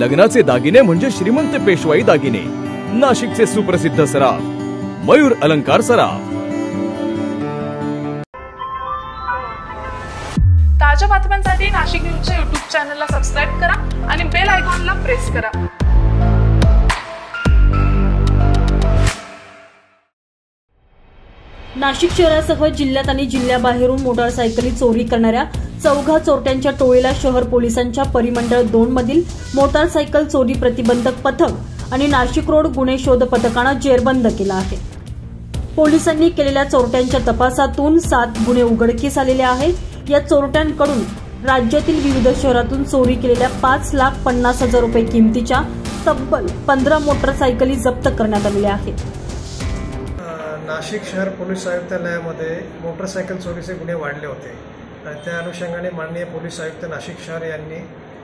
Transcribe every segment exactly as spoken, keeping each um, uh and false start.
लग्नाचे दागिने म्हणजे श्रीमंत पेशवाई दागिने, नाशिकचे सुप्रसिद्ध सराफ मयूर अलंकार सराफ। ताज्या बातम्यांसाठी नाशिक न्यूजच्या यूट्यूब चॅनलला सबस्क्राइब करा आणि बेल आयकॉनला प्रेस करा। नाशिक शहरासह जिल्ह्यात आणि जिल्ह्याबाहेरून मोटारसायकली चोरी करणाऱ्या चौघा चोरट्यांच्या टोळीला शहर पोलिसांच्या परिमंडळ दोन मधील मोटारसायकल चोरी प्रतिबंधक पथक आणि नाशिक रोड गुन्हे शोध पथकानं जेरबंद केला आहे। पोलिसांनी केलेल्या चोरट्यांच्या तपासातून सात गुन्हे उघडकीस आलेले आहेत। या चोरट्यांकडून राज्यातील विविध शहरातून चोरी केलेल्या पाच लाख पन्नास हजार रुपये किमतीच्या तब्बल पंधरा मोटारसायकली जप्त करण्यात आलेल्या आहेत। नाशिक शहर पोलीस आयुक्तालयामध्ये मोटरसायकल चोरीचे गुन्हे वाढले होते आणि त्या अनुषंगाने माननीय पोलीस आयुक्त नाशिक शहर यांनी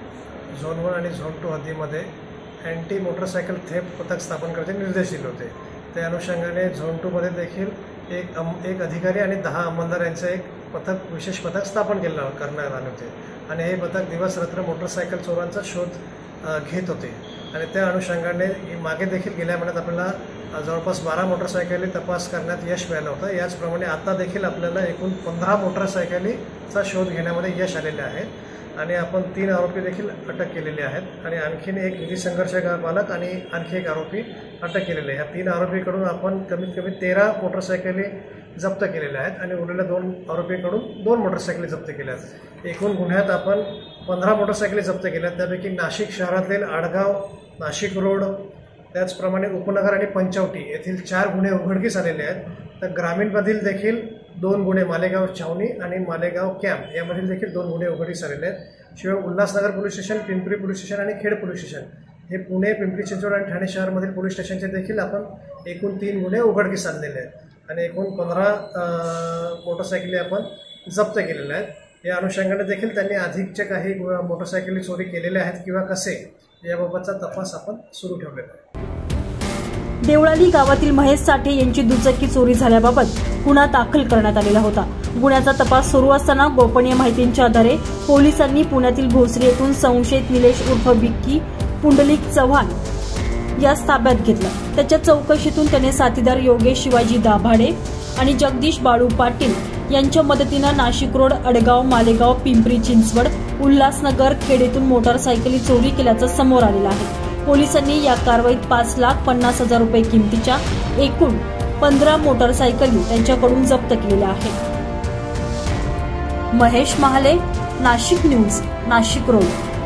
झोन वन आणि झोन टू हद्दीमध्ये अँटी मोटरसायकल थेफ्ट पथक स्थापन करण्याचे निर्देश दिले होते। त्या अनुषंगाने झोन टू मध्ये देखील एक एक अधिकारी आणि दहा अंमलदार यांचे एक पथक विशेष पथक स्थापन केलं करण्यात आले होते आणि हे पथक दिवस रात्र मोटरसायकल चोरांचा शोध घेत होते आणि त्या अनुषंगाने मागे देखील गेल्या महिन्यात आपल्याला जवळपास बारा मोटरसायकली तपास करण्यात यश मिळालं होतं। याचप्रमाणे आता देखील आपल्याला एकूण पंधरा मोटरसायकलीचा शोध घेण्यामध्ये यश आलेले आहे आणि आपण तीन आरोपी देखील अटक केलेले आहेत आणि आणखीन एक निधी संघर्ष बालक आणि आणखी एक आरोपी अटक केलेले आहे। या तीन आरोपीकडून आपण कमीत कमी तेरा मोटरसायकली जप्त केलेल्या आहेत आणि उरलेल्या दोन आरोपीकडून दोन मोटरसायकली जप्त केल्या आहेत। एकूण गुन्ह्यात आपण पंधरा मोटरसायकली जप्त केल्या आहेत, त्यापैकी नाशिक शहरातील आडगाव, नाशिक रोड, त्याचप्रमाणे उपनगर आणि पंचवटी येथील चार गुन्हे उघडकीस आलेले आहेत। तर ग्रामीणमधील देखील दोन गुन्हे, मालेगाव छावणी आणि मालेगाव कॅम्प यामधील देखील दोन गुन्हे उघडकीस आलेले आहेत। शिवाय Ulhasnagar police station, Pimpri police station आणि खेड पोलीस स्टेशन हे पुणे, पिंपरी चिंचवड आणि ठाणे शहरामधील पोलीस स्टेशनचे देखील आपण एकूण तीन गुन्हे उघडकीस आणलेले आहेत आणि एकूण पंधरा मोटरसायकली आपण जप्त केलेल्या आहेत। या अनुषंगाने देखील त्यांनी अधिकचे काही मोटरसायकली चोरी केलेल्या आहेत किंवा कसे याबाबतचा तपास आपण सुरू ठेवलेला आहे। देवळाली गावातील महेश साठे यांची दुचाकी चोरी झाल्याबाबत गुन्हा दाखल करण्यात आलेला होता। गुन्ह्याचा तपास सुरू असताना गोपनीय माहितीच्या आधारे पोलिसांनी पुण्यातील भोसरी येथून संशयित निलेश उर्फ बिक्की पुंडलिक चव्हाण यास ताब्यात घेतलं। त्याच्या चौकशीतून त्याने साथीदार योगेश शिवाजी दाभाडे आणि जगदीश बाळू पाटील यांच्या मदतीनं नाशिक रोड, अडगाव, मालेगाव, पिंपरी चिंचवड, उल्हासनगर, खेड येथून मोटारसायकली चोरी केल्याचं समोर आलेलं आहे। पोलिसांनी या कारवाईत पाच लाख पन्नास हजार रुपये किमतीच्या एकूण पंधरा मोटारसायकली त्यांच्याकडून जप्त केलेल्या आहेत। Mahesh Mahale, Nashik news, Nashik road.